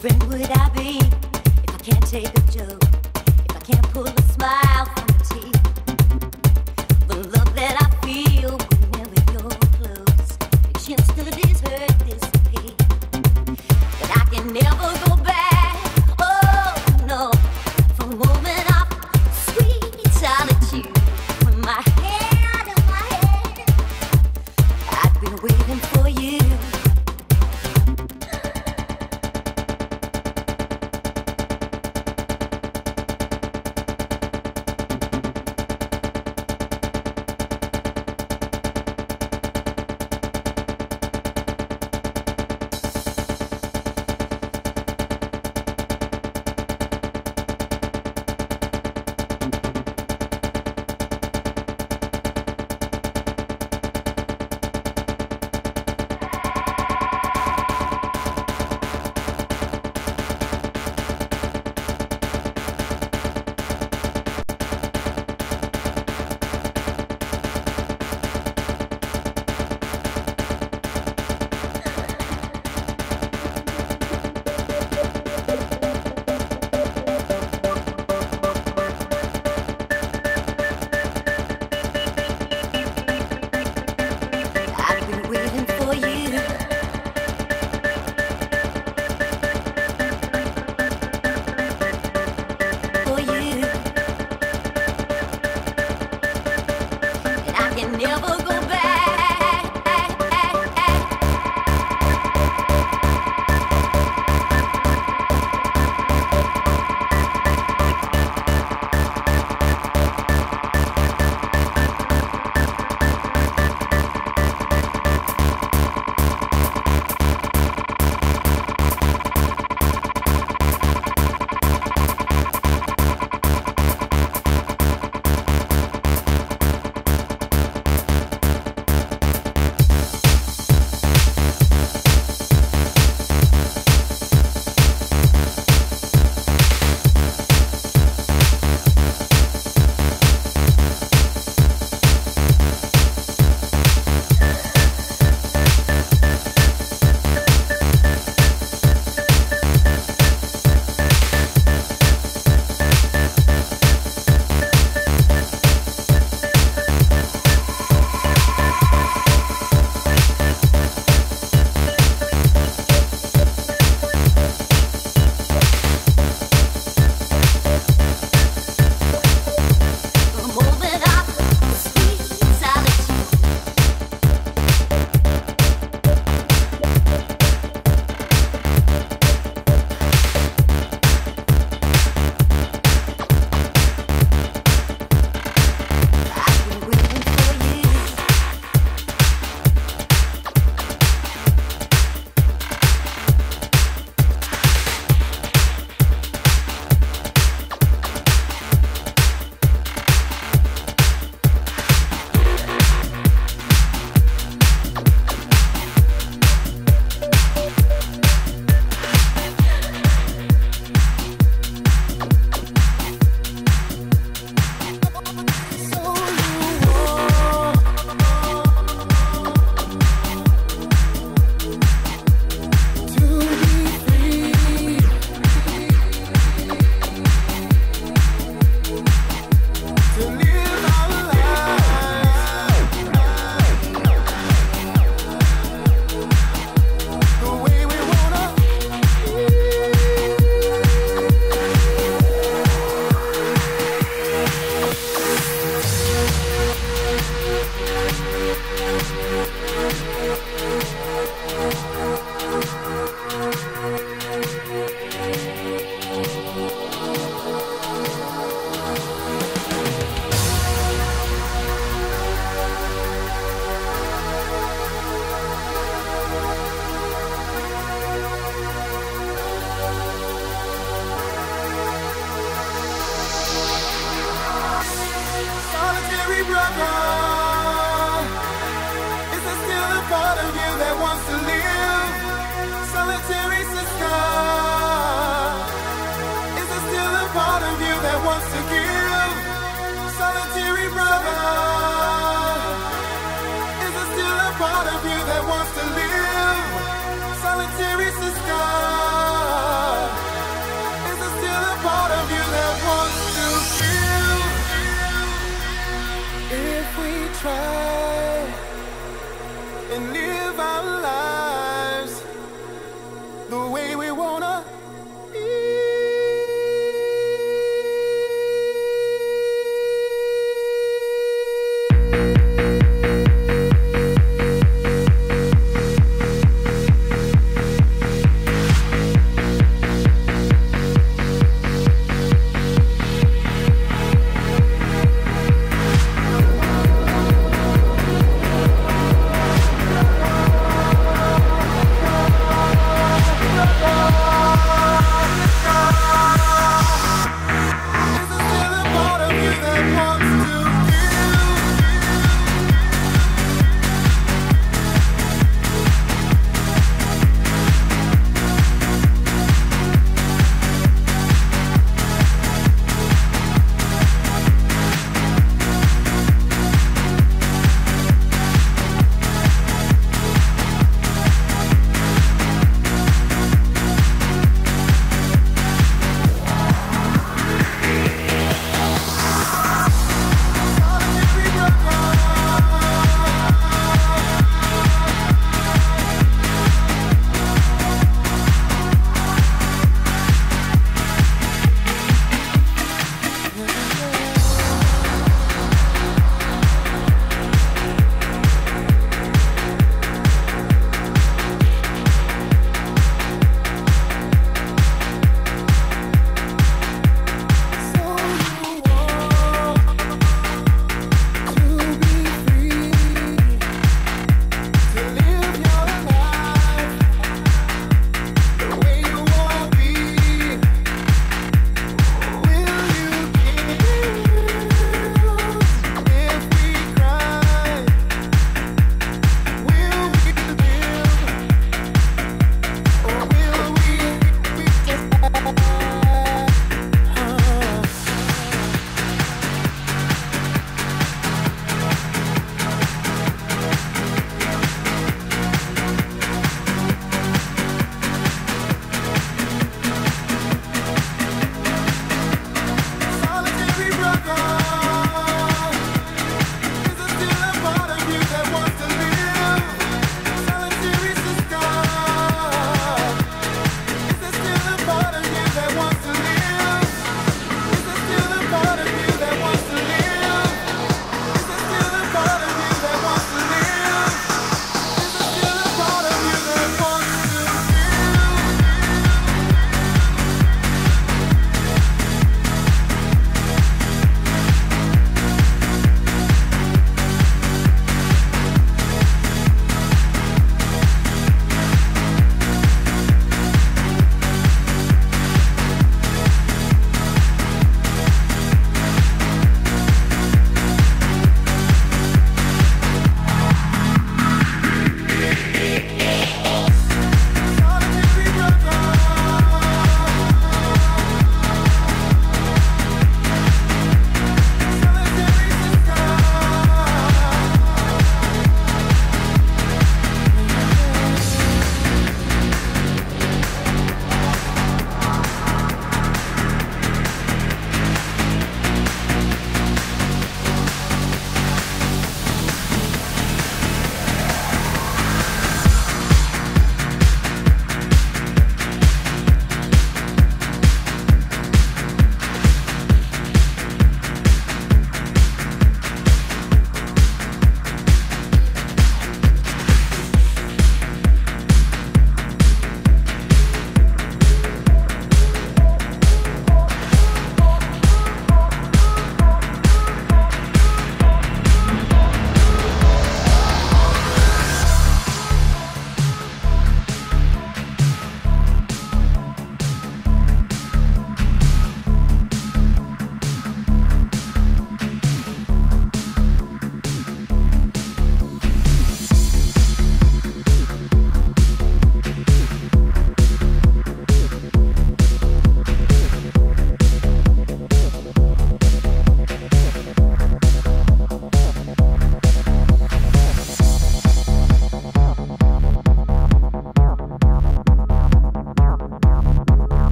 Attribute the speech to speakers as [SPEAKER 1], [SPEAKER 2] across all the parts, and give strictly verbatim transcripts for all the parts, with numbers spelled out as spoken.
[SPEAKER 1] friend would I be if I can't take a joke, if I can't pull a smile from the teeth? The love that I feel whenever you're close, it chills till the days hurt disappear. But I can never go back, oh no, for a moment of sweet solitude. With my hand in my hand, I've been waiting for you.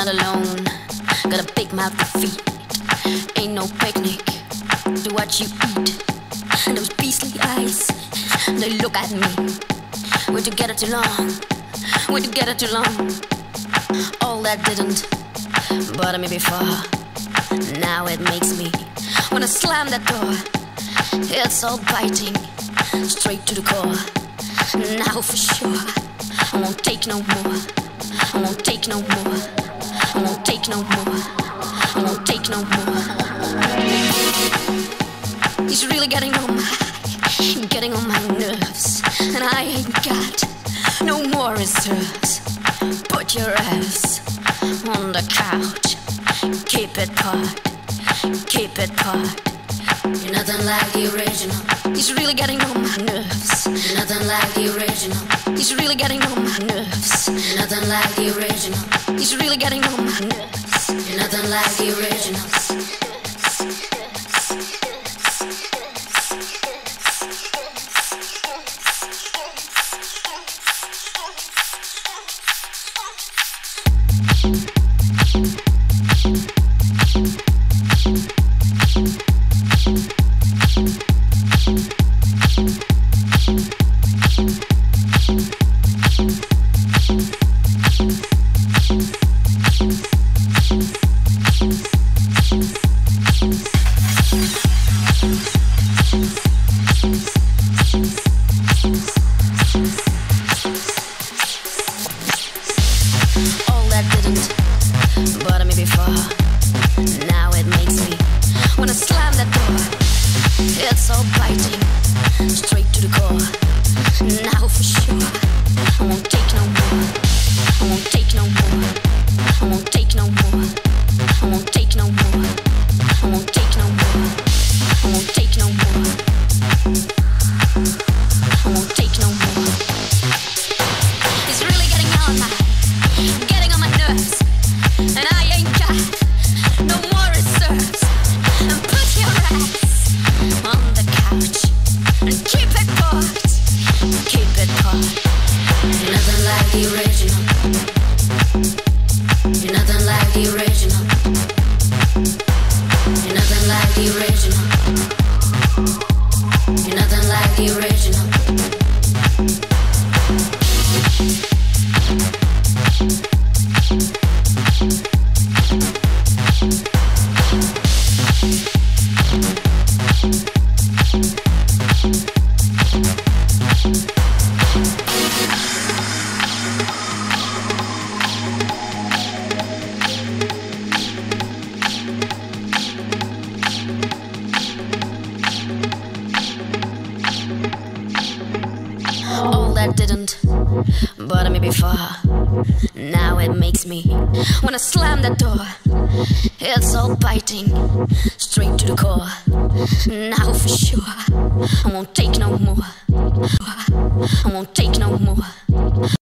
[SPEAKER 2] all alone, got a big mouth to feed. Ain't no picnic, do what you eat. And those beastly eyes, they look at me. We're together too long, we're together too long. All that didn't bother me before, now it makes me wanna slam that door. It's all biting, straight to the core. Now for sure, I won't take no more. I won't take no more. I won't take no more. I won't take no more. He's really getting on my, getting on my nerves, and I ain't got no more reserves. Put your ass on the couch, keep it parked, keep it parked. You're nothing like the original. He's really getting on my nerves. You're nothing like the original. He's really getting on my nerves. You're nothing like the original. He's really getting on my nerves. You're nothing like the originals. All that didn't bother me before, now it makes me wanna slam that door. It's all biting, straight to the core. Now for sure, I won't take no more. I won't take no more. I won't take no more. I won't take no more. I won't take no more. I won't take no more. I won't take no more. It's really getting on my, getting on my nerves, and I ain't got no more reserves. And put your ass on the couch and keep it parked, keep it parked. You're nothing like the original. You're nothing like the original. You're nothing like the original. You're nothing like the original. All that didn't bother me before, now it makes me wanna slam that door. It's all biting, straight to the core. Now for sure, I won't take no more. I won't take no more.